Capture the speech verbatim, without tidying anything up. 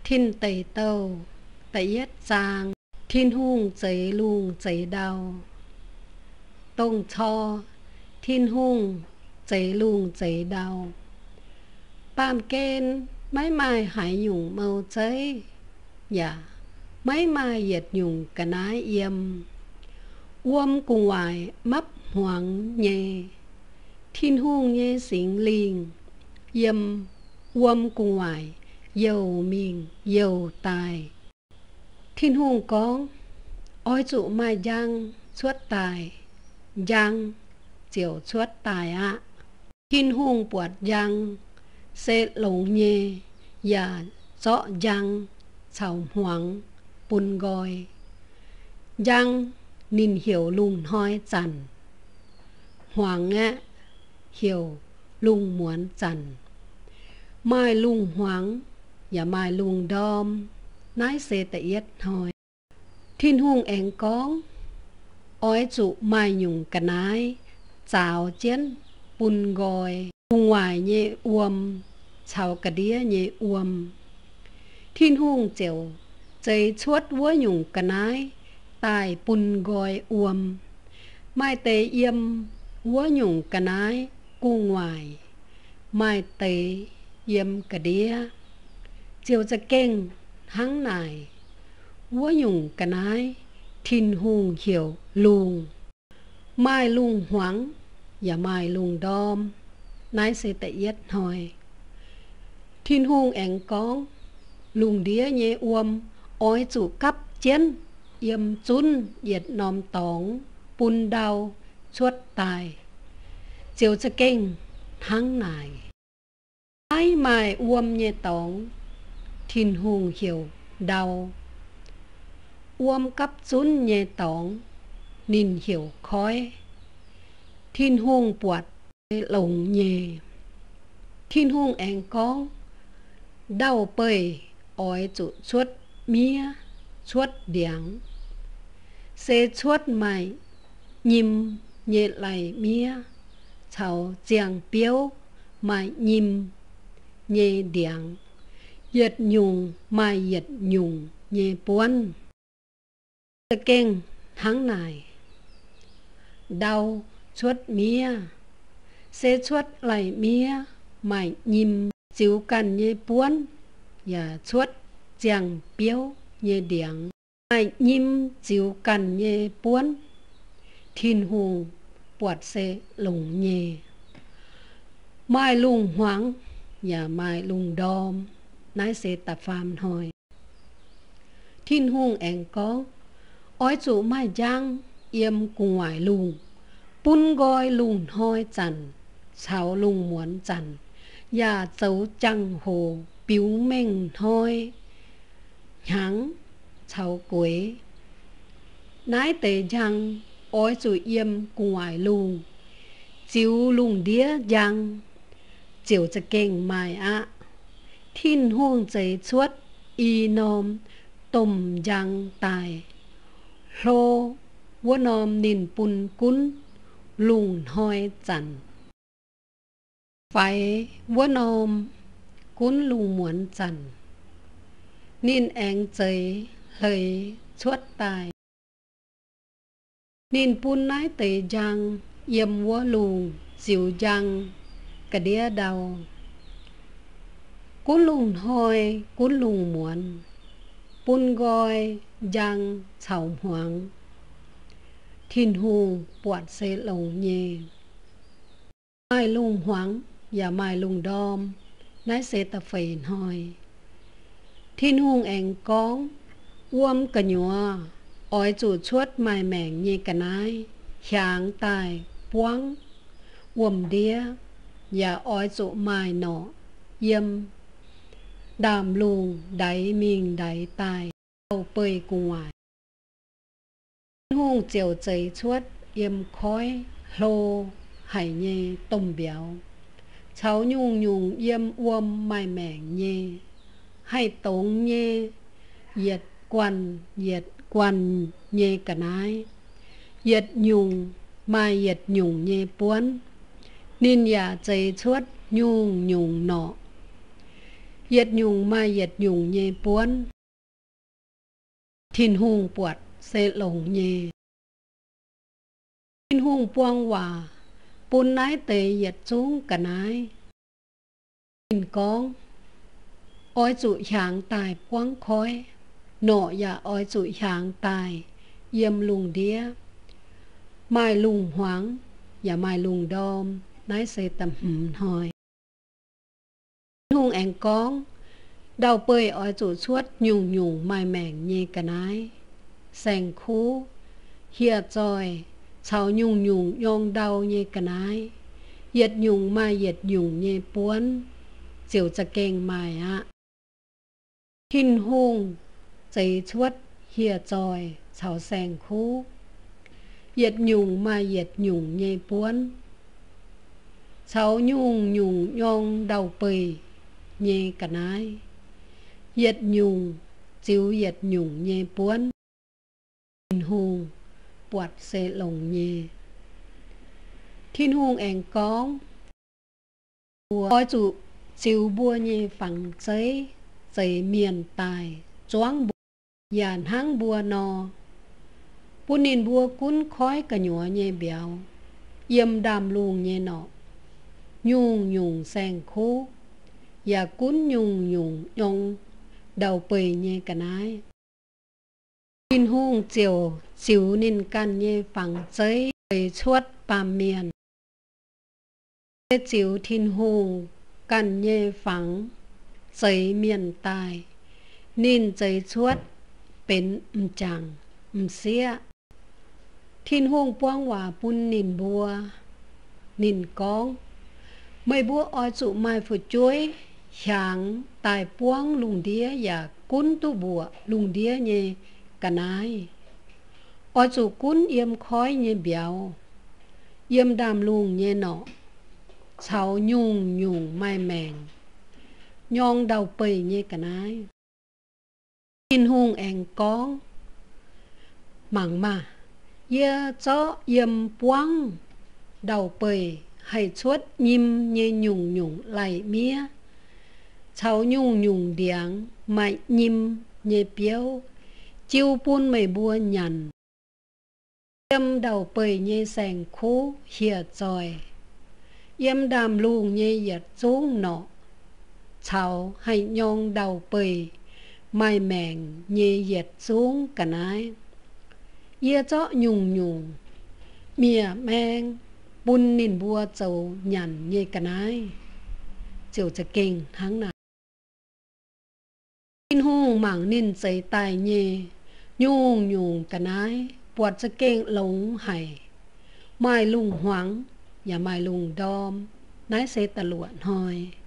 Thiên tẩy tâu, tẩy yết giang, thiên hung giấy lung giấy đau. Tông cho, thiên hung giấy lung giấy đau. Bàn kên, mấy mai hải nhung màu giấy. Dạ, mấy mai yết nhung cả nái yếm. Uâm cùng ngoài mắp hoang nhê. Thiên hung nhê xính linh. Yếm uâm cùng ngoài dầu mình dầu tài. Thiên hung có ôi trụ mai giang suốt tài. Giang chiều suốt tài ạ. Thiên hung buộc giang sẽ lồng nhê. Và rõ giang chào hoang bùn gọi. Giang nín hiểu lùng hoi chằn. Hoàng ạ hiểu lùng muốn chằn. Mai lùng hoang và mai lùng đom nái xê tệ yết hồi. Thiên hung én con ói trụ mai nhung cả nái chào chén bùn gọi. Hung ngoài nhẹ uâm chào cả đĩa nhẹ uâm. Thiên hung chiều dây chuốt vua nhung cả nái tài bùn gọi uâm. Mai tê yếm vua nhung cả nái cu ngoài. Mai tê yếm cả đĩa chiềuจะเก่งทั้งนายวัวหยุ่งกันนายทินหุงเขียวลุงไม้ลุงหวังอย่าไม้ลุงดอมนายเสตเย็ดหอยทินหุงแองก้องลุงเดียเยอวมอ้อยจูกับเจนเยี่ยมจุนเหยียดนอมตองปุนดาวชวดตายเจียวจะเก่งทั้งนายไอ้ไม้อวมเยตองทินหุงเขียวดาวอวมกับจุนเยตองนินเขียวคอยทินหุงปวดหลงเยทินหุงแองก้องเด้าเปยอ้อยจุชวดเมียชวดเดียงเซชวดใหม่ยิมเยไหลเมียเฉาเจียงเปียวใหม่ยิมเยเดียงเหยียดยุงมาเหยียดยุงเยปวนตะเก่งทั้งนายเดาชวดเมียเสชวดไหลเมียไม่ยิมจิวกันเยปวนอย่าชวดเจียงเปียวเยเดียงไม่ยิมจิวกันเยปวนทินหูปวดเสหลงเยไม่ลุงหวังอย่าไม่ลุงดอมนายเสตฟามหอยทินหุงแองก้องอ้อยจูไม้ย่างเอี่ยมกุงหวายลุงปุ้นกอยลุงหอยจันเฉาลุงหมวนจันอย่าเจ้าจังโหปิ้วเม่งหอยหยังเฉาก๋วยนายเตยังอ้อยจูเอี่ยมกุงหวายลุงจิวลุงเดียยังเจียวจะเก่งไม้อะทินห่วงใจชวดอีนอมต้มยังตายโลวัวนอมนินปุนกุ้นลุงหอยจันไฟวัวนอมกุ้นลุงหมวนจันนินแองใจเลยชวดตายนินปุนนายเตยังเยี่ยมวัวลุงจิวยังกระเดียเดากุนลุงหอยกุนลุงหมวนปุนกอยยังเฉาหวงทินหูปวดเสลงเยไม้ลุงหวังอย่าไม้ลุงดอมนายเสตเฟนหอยทินหูแองก้องอ้วมกะหยัวอ้อยจูดชวดไม้แมงเยกะนายหยางตายปวงอ้วมเดียอย่าอ้อยจูไม้หนอเยี่ยมดามลุงไดมิงไดตายเอาเปยกุงหวายห้องเจียวใจชวดเยี่ยมคอยโลไหเยต้มเบียวเฉายุงยุงเยี่ยมอวมไม้แมงเยให้ตงเยเหยียดกวนเหยียดกวนเยกะนายเหยียดยุงมาเหยียดยุงเยปวนนินยาใจชวดยุงยุงหนอเหยียดยุงมาเหยียดยุงเยป้วนทินหุงปวดเสหลงเยทินหุงปวงว่าปุนนายเตยเหยียดจุ้งกะนายทินก้องอ้อยจุหยางตายปวงคอยหนออย่าอ้อยจุหยางตายเยี่ยมลุงเดียไม้ลุงหวังอย่าไม้ลุงดอมนายเสตำหืมหอยหุงแองก้องเดาเปยอ้อยจุชวดยุ่งยุ่งไม้แมงเยกะนายแสงคูเฮียจอยชาวยุ่งยุ่งยองเดาเยกะนายเหยียดยุ่งมาเหยียดยุ่งเยป้วนเจียวจะเก่งไม้อะหินหุงใจชวดเฮียจอยชาวแสงคูเหยียดยุ่งมาเหยียดยุ่งเยป้วนชาวยุ่งยุ่งยองเดาเปยเยกะนายเหยียดยุ่งจิ๋วเหยียดยุ่งเยป้วนหินหุงปวดเสหลงเยทินหุงแองก้องบัวอ้อยจุจิ๋วบัวเยฝังใจใจเมียนตายจ้วงบัวยานหังบัวนอปุนินบัวกุ้นค้อยกะหยัวเยเบียวเยี่ยมดามลุงเยเนาะยุ่งยุ่งแสงคูอย่ากุ้นยุ่งยุ่งยองเดาเปยเยกะนายทินหุงเจียวจิ๋วนินกันเยฝังใจไปชวดปามเมียนจิ๋วทินหุงกันเยฝังใจเมียนตายนินใจชวดเป็นอำจังอำเสียทินหุงป้วงว่าปุ้นนินบัวนินก้องไม่บัวอ้อยจุไม้ฝุดจ้วยหยางตายป้วงลุงเดียอย่ากุ้นตุบัวลุงเดียเยกะนายอ้อยจุกุ้นเยี่ยมค้อยเยเบียวเยี่ยมดามลุงเยเนาะเฉายุ่งยุ่งไม้แมงยองเดาเปยเยกะนายทินหุงแองก้องหมั่งมาเยเจาะเยี่ยมป้วงเดาเปยให้ชวดยิ้มเยยุ่งยุ่งไหลเมียเฉายุ่งยุ่งเดียงไม่ยิ้มเยเปียวจิ้วปุ้นไม่บัวหยันเยี่ยมเดาเปยเยแสงคูเหียจอยเยี่ยมดามลุงเยเหยียดจุ้งเนาะเฉาให้ยองเดาเปยไม่แมงเยเหยียดจุ้งกะนายเยี่ยเจาะยุ่งยุ่งเมียแมงปุ้นนินบัวเจ้าหยันเยกะนายเจียวจะเก่งทั้งนั้นนินหุงหมั่งนินใจตายเยยุ่งยุ่งกะนายปวดจะเก่งหลงไห้ไม้ลุงหวังอย่าไม้ลุงดอมนายเสตะหลวดหอย